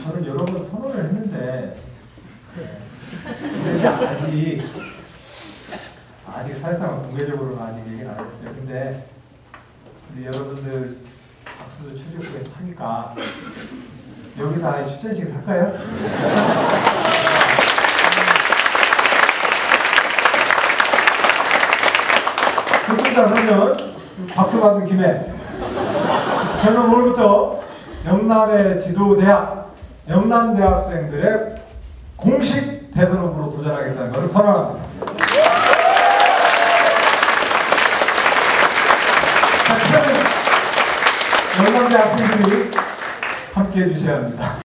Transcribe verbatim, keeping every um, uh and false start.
저는 여러 번 선언을 했는데 근데 아직 아직 사실상 공개적으로는 아직 얘기는 안 했어요. 근데, 근데 여러분들 박수도 쳐주고 하니까 여기서 아예 출전식을 할까요? 좋습니다. 그러면 박수 받은 김에 저는 오늘부터 영남의 지도대학 영남대학생들의 공식 대선 후보로 도전하겠다는 것을 선언합니다. 자, 영남대 학생들이 함께 해주셔야 합니다.